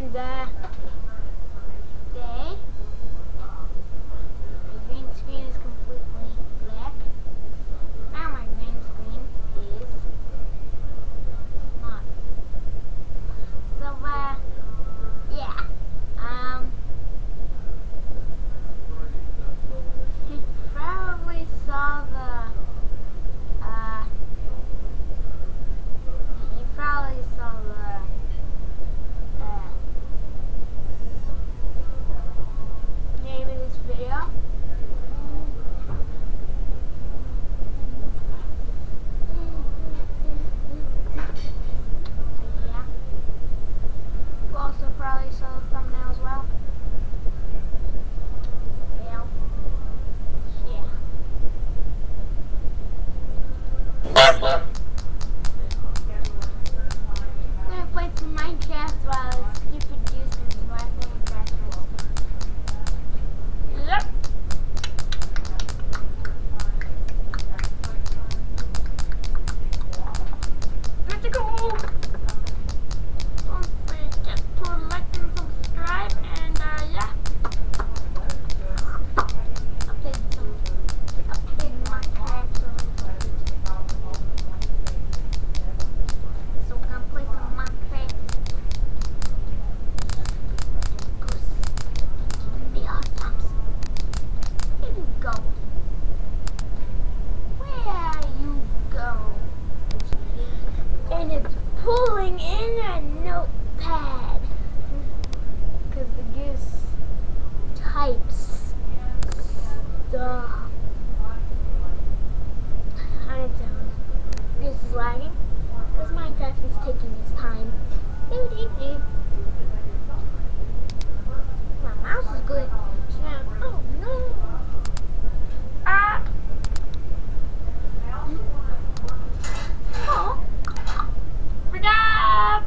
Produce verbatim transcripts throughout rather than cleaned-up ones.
the day. My green screen is completely black. Now my green screen is not. So uh, yeah. Um, you probably saw the. Uh, you probably saw the. Uh, name of this video. So yeah. You also probably saw the thumbnail as well. Well, yeah. I'm gonna play some Minecraft while it's stupid juice and what Minecraft is. Yep. Let's go! Don't forget to like and subscribe and uh, yeah. Update some update Minecraft so so we're gonna play some Minecraft. Goose. Give me hot thumbs. Where you go? Where you go? And it's pulling in a notepad because the goose types stuff on its own. Goose is lagging because Minecraft is taking its time. Doo doo doo. My mouse is good. Oh no! Ah! Oh! Forgot!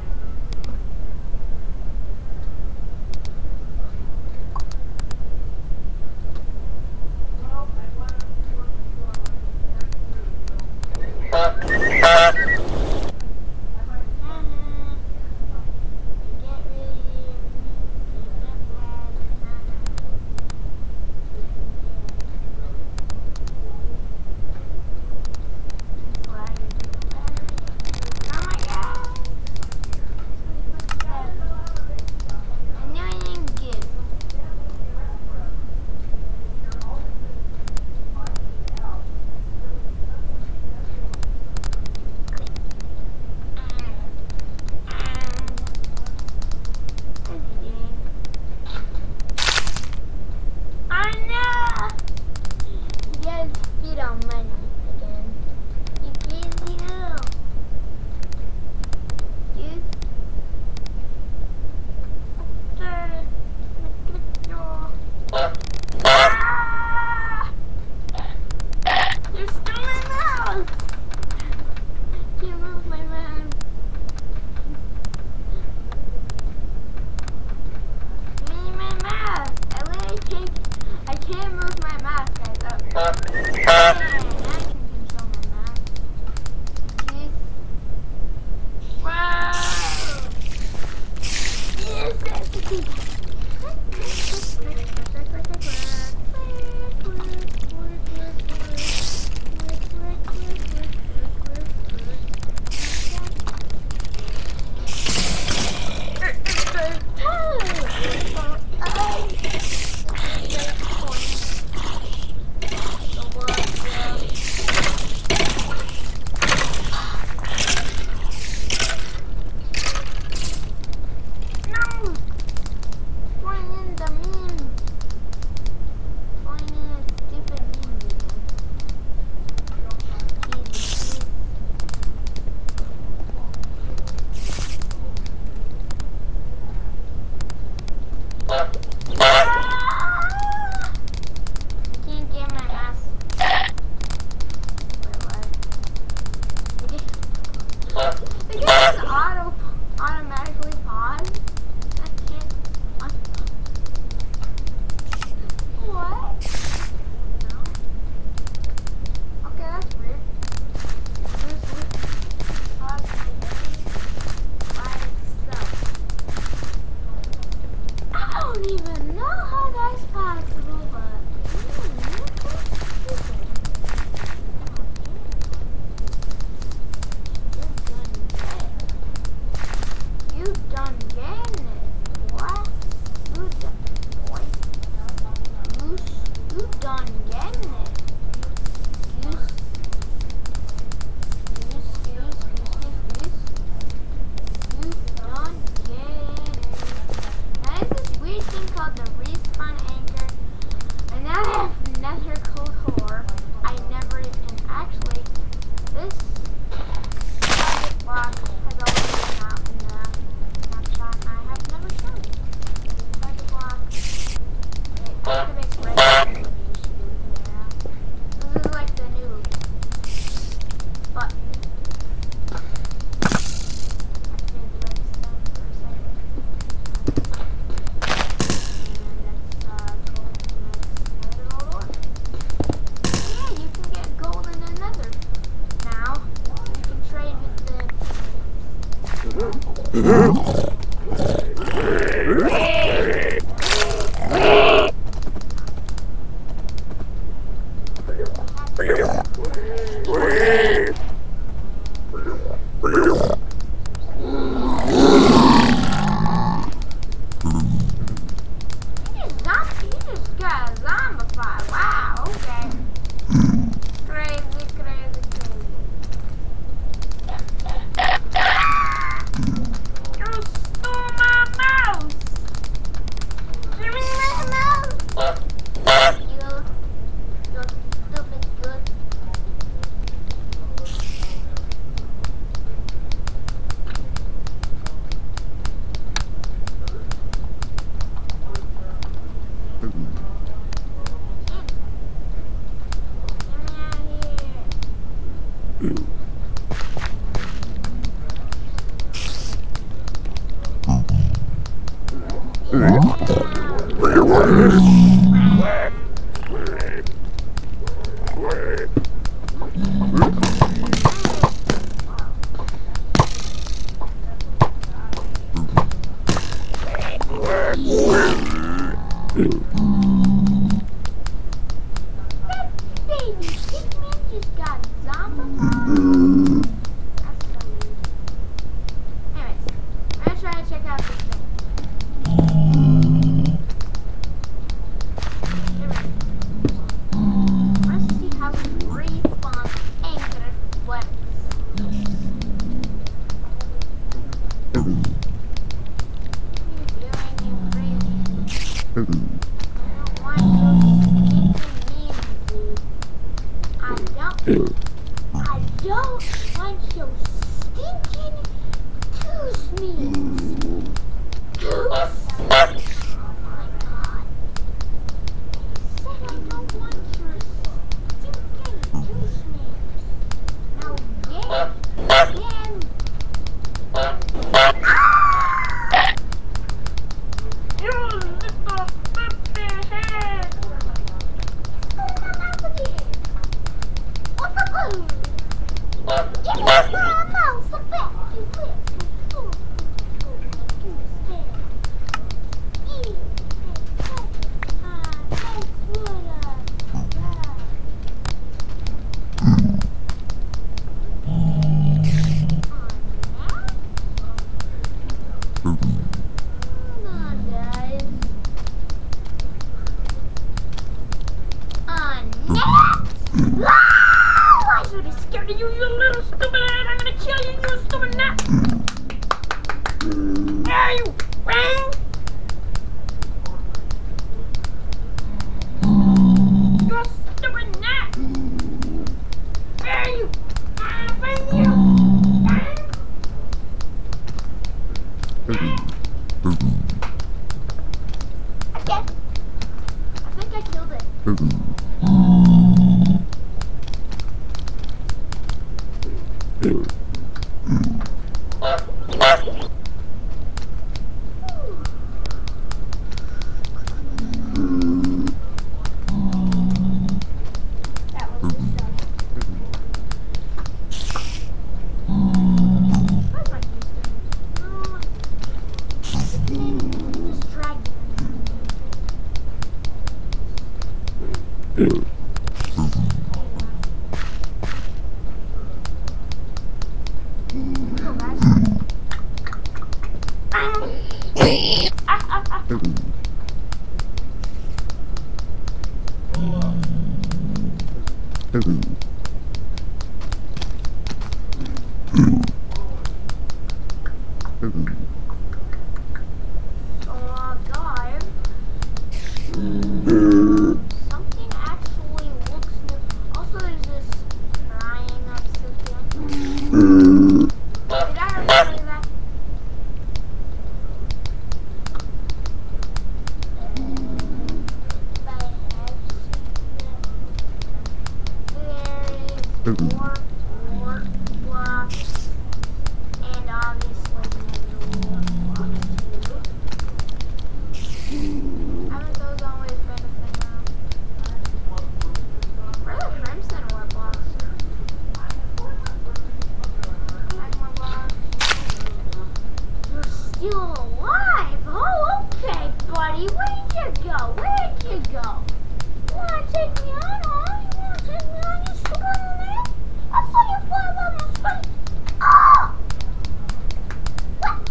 Still alive? Oh, okay, buddy. Where'd you go? Where'd you go? You wanna take me on, huh? You wanna take me on, you sugar man? I saw you fly around my face. Oh! What?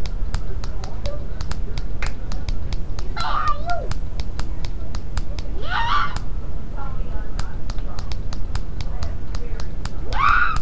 Where are you? Yeah! Yeah!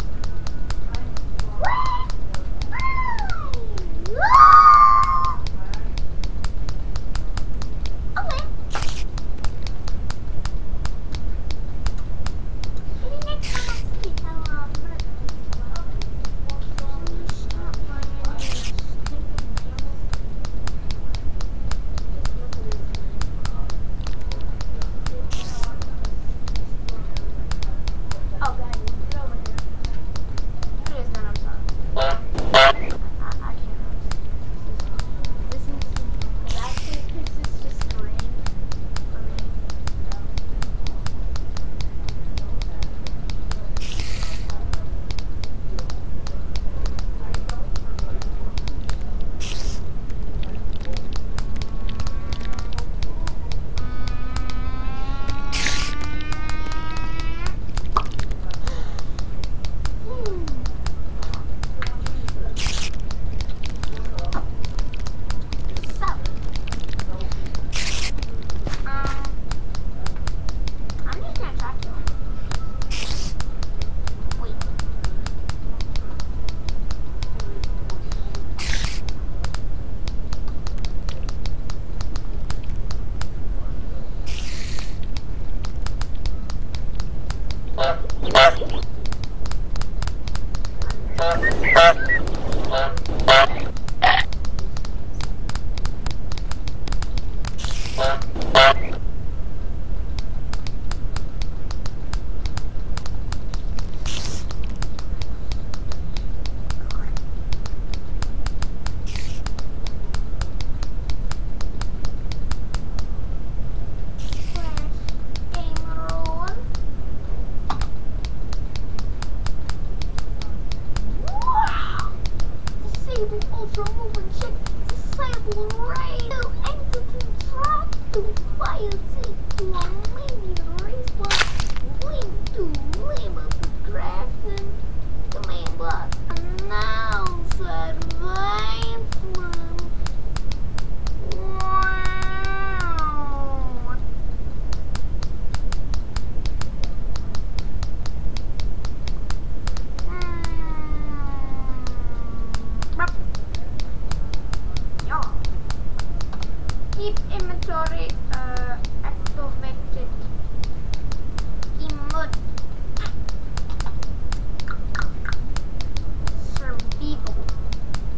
Keep inventory uh, activated. Emote. Survival.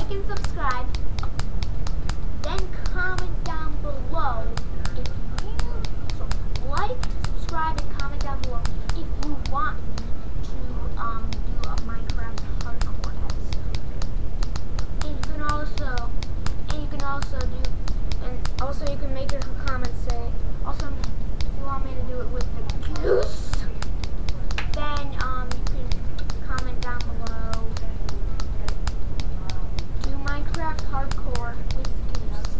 like and subscribe. Then comment down below if you so like, subscribe, and comment down below if you want me to um do a Minecraft hardcore episode. And you can also and you can also do and also you can make your comments say also if you want me to do it with the goose, then um you can comment down below. Do Minecraft hardcore with goose,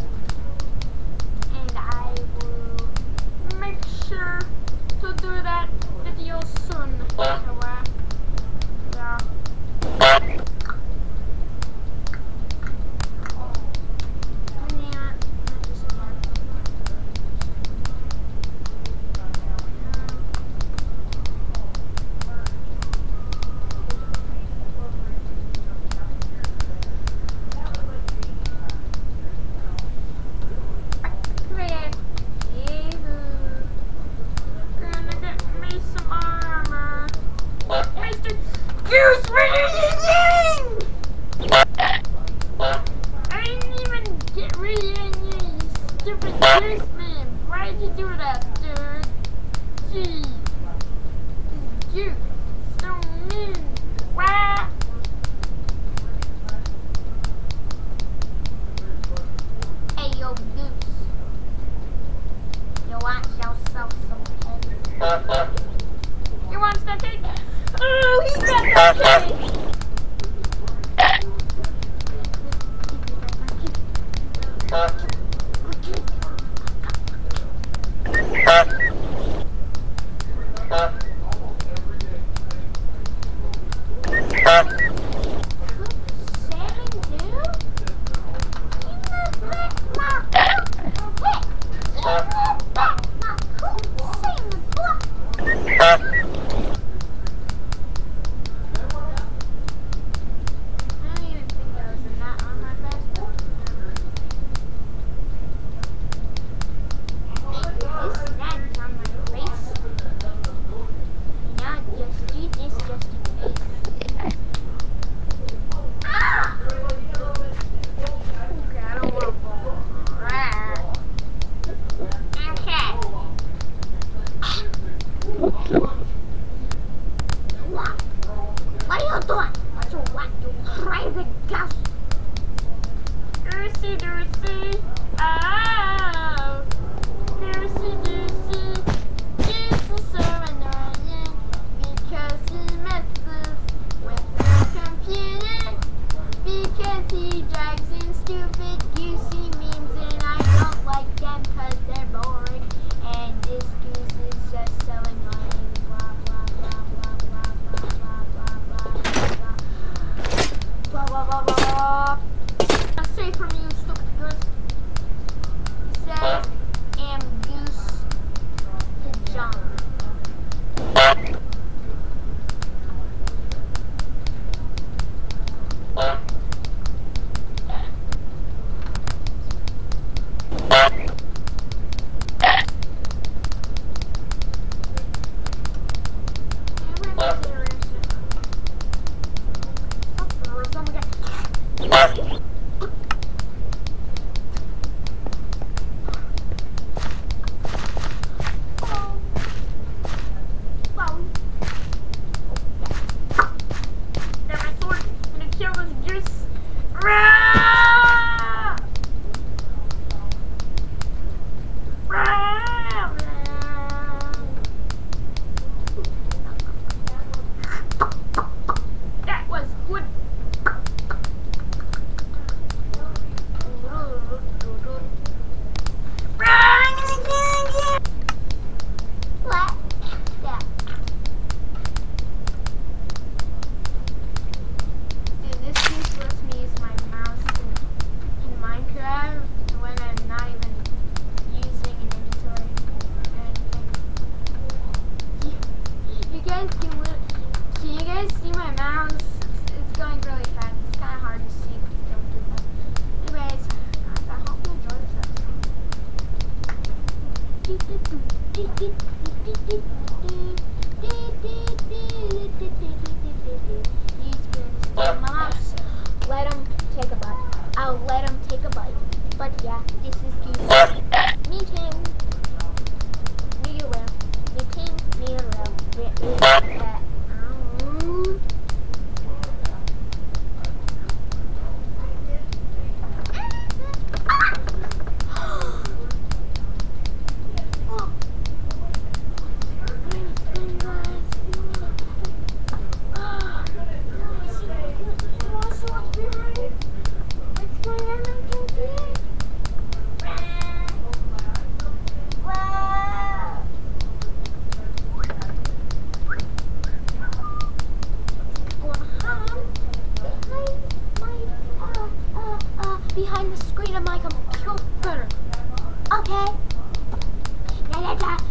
and I will make sure to do that video soon. So, uh, yeah. Goose, what are you doing? I didn't even get rid of any stupid goose man. Why did you do that, dude? Gee. This goose is so mean. Wah! Hey, yo, goose. You want yourself some cake? You want some cake? Oh, he got that cake! What are you doing? What you want, you crazy goose? Goosey, goosey, oh, goosey, goosey, goose is so annoying because he messes with the computer, because he drags in stupid goosey memes, and I don't like them because they're boring, and this goose is just so annoying, blah, blah, blah, blah, blah, blah, blah, blah, blah, blah, blah, blah, blah, blah. A say from you, stupid goose. He says, am goose to John. Let him take behind the screen of my computer. Okay? Now let's